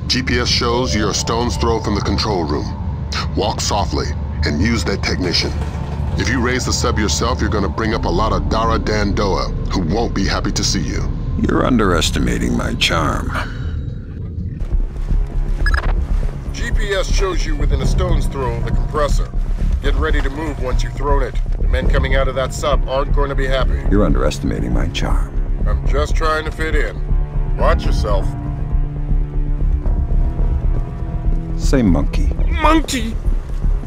GPS shows you're a stone's throw from the control room. Walk softly and use that technician. If you raise the sub yourself, you're gonna bring up a lot of Dara Dandoa who won't be happy to see you. You're underestimating my charm. GPS shows you within a stone's throw of the compressor. Get ready to move once you've thrown it. The men coming out of that sub aren't going to be happy. You're underestimating my charm. I'm just trying to fit in. Watch yourself. Say monkey. Monkey!